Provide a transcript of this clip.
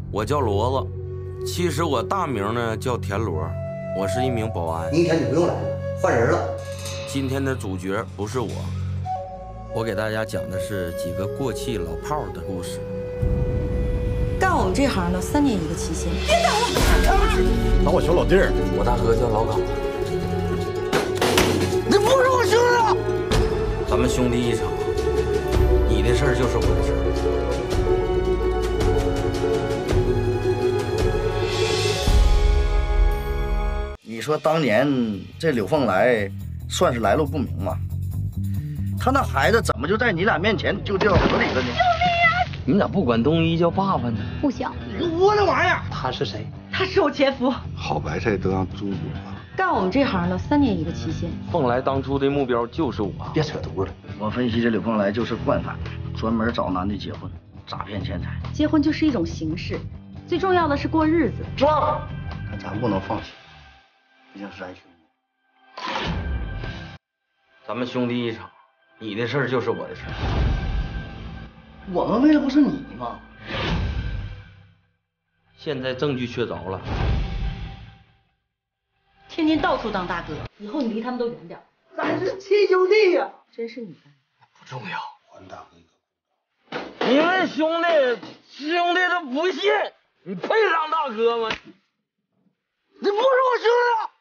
我叫骡子，其实我大名呢叫田螺，我是一名保安。 明天你不用来了，换人了。 今天的主角不是我，我给大家讲的是几个过气老炮的故事。 干我们这行的3年一个期限。 别打了！ 当我小老弟儿。 我大哥叫老高。 你不是我兄弟！ 咱们兄弟一场，你的事儿就是我的事儿。 你说当年这柳凤来算是来路不明吗？他那孩子怎么就在你俩面前就掉河里了呢？ 你咋不管东一叫爸爸呢？ 不行， 你个窝囊玩意儿！ 他是谁？ 他是我前夫。 好白菜都让猪煮了。 干我们这行的3年一个期限。 凤来当初的目标就是我。 别扯犊了！我分析这柳凤来就是惯犯，专门找男的结婚，诈骗钱财。 结婚就是一种形式，最重要的是过日子。 装！但咱不能放弃，毕竟是咱兄弟。 咱们兄弟一场，你的事儿就是我的事儿。 我们为的不是你吗？ 现在证据确凿了， 天天到处当大哥，以后你离他们都远点。 咱是亲兄弟呀！ 真是你干的。 不重要。 还大哥一个。 你们兄弟都不信，你配当大哥吗？ 你不是我兄弟！